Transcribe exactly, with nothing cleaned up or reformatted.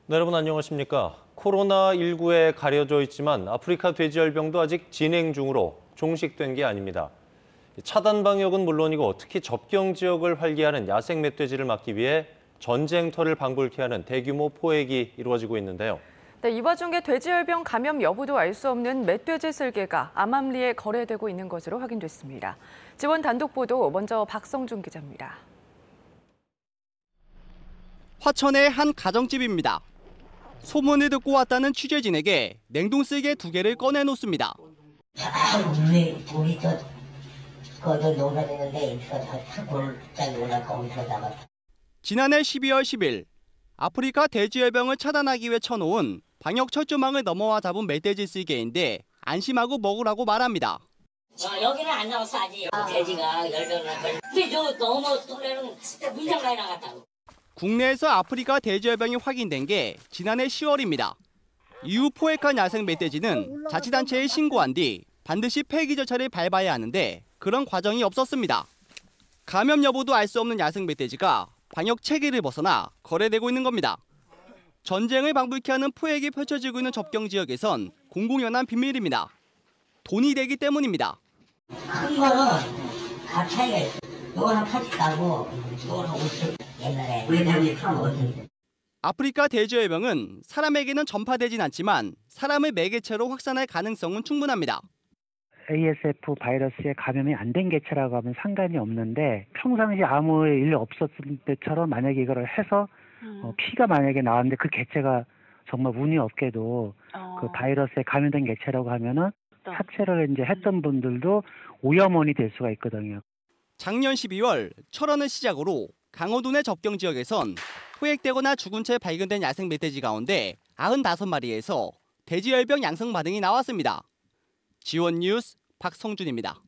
네, 여러분 안녕하십니까. 코로나십구에 가려져 있지만 아프리카 돼지열병도 아직 진행 중으로 종식된 게 아닙니다. 차단 방역은 물론이고 특히 접경 지역을 활개하는 야생 멧돼지를 막기 위해 전쟁터를 방불케 하는 대규모 포획이 이루어지고 있는데요. 네, 이 와중에 돼지열병 감염 여부도 알 수 없는 멧돼지 쓸개가 암암리에 거래되고 있는 것으로 확인됐습니다. 지원 단독 보도 먼저 박성준 기자입니다. 화천의 한 가정집입니다. 소문을 듣고 왔다는 취재진에게 냉동 쓸개 두 개를 꺼내놓습니다. 우리 우리 저 거저 농사되는데 저 돌짝이 올라 거기서다가. 지난해 십이월 십일 아프리카 돼지열병을 차단하기 위해 쳐놓은 방역 철조망을 넘어와 잡은 멧돼지 쓸개인데 안심하고 먹으라고 말합니다. 아, 여기는 안 나왔어 아직. 아. 돼지가 열병을 걸. 근데 저 너무 또래는 진짜 문장 많이 나갔다고. 국내에서 아프리카 돼지열병이 확인된 게 지난해 시월입니다. 이후 포획한 야생 멧돼지는 자치단체에 신고한 뒤 반드시 폐기 절차를 밟아야 하는데 그런 과정이 없었습니다. 감염 여부도 알 수 없는 야생 멧돼지가 방역 체계를 벗어나 거래되고 있는 겁니다. 전쟁을 방불케 하는 포획이 펼쳐지고 있는 접경 지역에선 공공연한 비밀입니다. 돈이 되기 때문입니다. 큰 거는 다 차이가 있어. 요거는 팔십 가고 요거는 오십. 옛날에 우리 대운이 참 어디. 아프리카 돼지열병은 사람에게는 전파되진 않지만 사람을 매개체로 확산할 가능성은 충분합니다. 에이에스에프 바이러스에 감염이 안 된 개체라고 하면 상관이 없는데 평상시 아무 일 없었을 때처럼 만약에 이걸 해서 음. 어, 피가 만약에 나왔는데 그 개체가 정말 운이 없게도 어. 그 바이러스에 감염된 개체라고 하면은 사체를 이제 했던 분들도 오염원이 될 수가 있거든요. 작년 십이월 철원을 시작으로 강호도 내 접경 지역에선 포획되거나 죽은 채 발견된 야생 멧돼지 가운데 구십오 마리에서 돼지열병 양성 반응이 나왔습니다. 지원 뉴스 박성준입니다.